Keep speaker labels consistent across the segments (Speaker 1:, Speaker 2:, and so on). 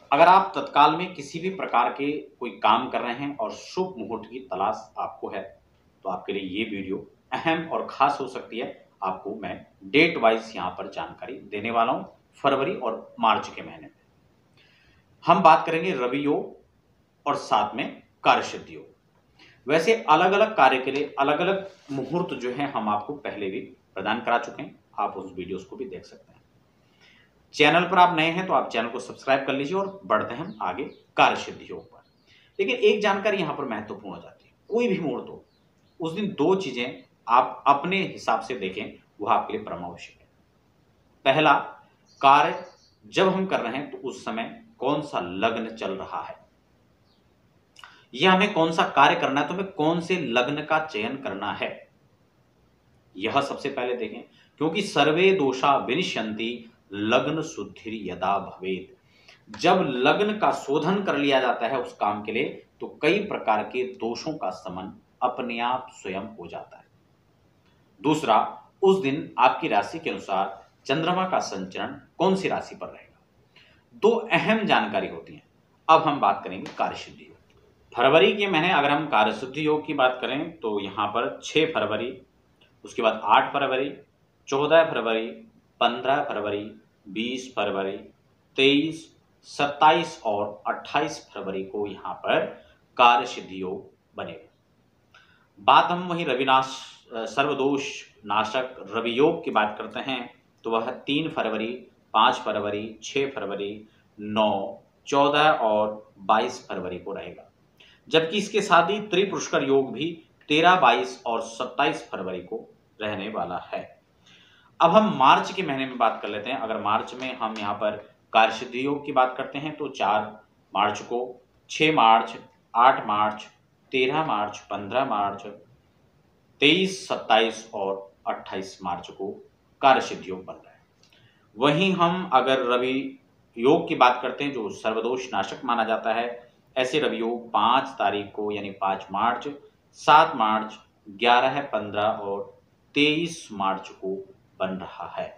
Speaker 1: अगर आप तत्काल में किसी भी प्रकार के कोई काम कर रहे हैं और शुभ मुहूर्त की तलाश आपको है, तो आपके लिए ये वीडियो अहम और खास हो सकती है। आपको मैं डेट वाइज यहाँ पर जानकारी देने वाला हूँ, फरवरी और मार्च के महीने में। हम बात करेंगे रवि योग और साथ में कार्यसिद्धि योग। वैसे अलग अलग कार्य के लिए अलग अलग मुहूर्त जो है हम आपको पहले भी प्रदान करा चुके हैं, आप उस वीडियोस को भी देख सकते हैं। चैनल पर आप नए हैं तो आप चैनल को सब्सक्राइब कर लीजिए और बढ़ते हैं हम आगे कार्यसिद्धि योग पर। लेकिन एक जानकारी यहां पर महत्वपूर्ण हो जाती है, कोई भी मुहूर्त हो उस दिन दो चीजें आप अपने हिसाब से देखें, वह आपके लिए परम आवश्यक है। पहला, कार्य जब हम कर रहे हैं तो उस समय कौन सा लग्न चल रहा है, यह हमें कौन सा कार्य करना है तो हमें कौन से लग्न का चयन करना है, यह सबसे पहले देखें। क्योंकि सर्वे दोषा विनिश्यन्ति लग्न शुद्धि यदा भवेत। जब लग्न का शोधन कर लिया जाता है उस काम के लिए तो कई प्रकार के दोषों का शमन अपने आप स्वयं हो जाता है। दूसरा, उस दिन आपकी राशि के अनुसार चंद्रमा का संचरण कौन सी राशि पर रहेगा। दो अहम जानकारी होती है। अब हम बात करेंगे कार्यसिद्धि योग। फरवरी के महीने अगर हम कार्यसिद्धि योग की बात करें तो यहाँ पर 6 फरवरी, उसके बाद 8 फरवरी, 14 फरवरी, 15 फरवरी, 20 फरवरी, 23, 27 और 28 फरवरी को यहाँ पर कार्यसिद्धि योग बनेगा। बात हम वही सर्वदोष नाशक रवि योग की बात करते हैं तो वह 3 फरवरी, 5 फरवरी, 6 फरवरी, 9, 14 और 22 फरवरी को रहेगा। जबकि इसके साथ ही त्रिपुष्कर योग भी 13, 22 और 27 फरवरी को रहने वाला है। अब हम मार्च के महीने में बात कर लेते हैं। अगर मार्च में हम यहाँ पर कार्यसिद्धि योग की बात करते हैं तो 4 मार्च को, 6 मार्च, 8 मार्च, 13 मार्च, 15 मार्च, 23, 27 और 28 मार्च को कार्यसिद्धि योग बन रहा है। वहीं हम अगर रवि योग की बात करते हैं जो सर्वदोष नाशक माना जाता है, ऐसे रवि योग 5 तारीख को यानी 5 मार्च, 7 मार्च, 11, 15 और 23 मार्च को बन रहा है।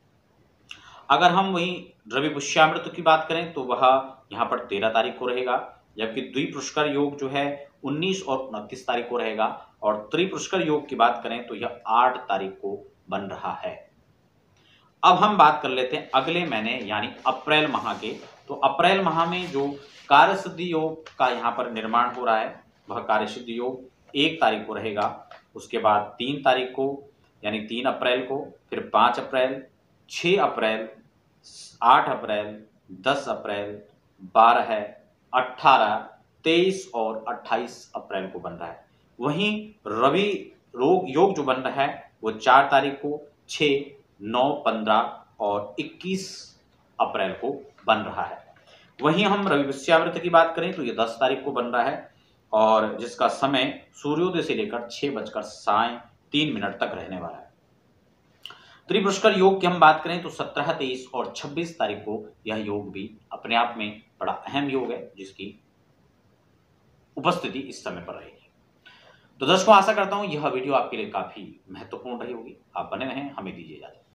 Speaker 1: अगर हम वही रवि पुष्यामृत की बात करें तो वह यहाँ पर 13 तारीख को रहेगा। जबकि द्विपुष्कर योग जो है 19 और 29 तारीख को रहेगा। और त्रिपुष्कर योग की बात करें तो यह 8 तारीख को बन रहा है। अब हम बात कर लेते हैं अगले महीने यानी अप्रैल माह के। तो अप्रैल माह में जो कार्यसिद्धि योग का यहाँ पर निर्माण हो रहा है वह कार्यसिद्धि योग 1 तारीख को रहेगा। उसके बाद 3 तारीख को यानी 3 अप्रैल को, फिर 5 अप्रैल, 6 अप्रैल, 8 अप्रैल, 10 अप्रैल, 12, 18, 23 और 28 अप्रैल को बन रहा है। वहीं रवि योग जो बन रहा है वो 4 तारीख को, 6, 9, 15 और 21 अप्रैल को बन रहा है। वहीं हम रवि वृश्चिक की बात करें तो ये 10 तारीख को बन रहा है और जिसका समय सूर्योदय से लेकर 6:03 तक रहने वाला है। त्रिपुष्कर योग की हम बात करें तो 17, 23 और 26 तारीख को यह योग भी अपने आप में बड़ा अहम योग है जिसकी उपस्थिति इस समय पर रहेगी। तो दर्शकों, आशा करता हूं यह वीडियो आपके लिए काफी महत्वपूर्ण रही होगी। आप बने रहें, हमें दीजिए इजाजत।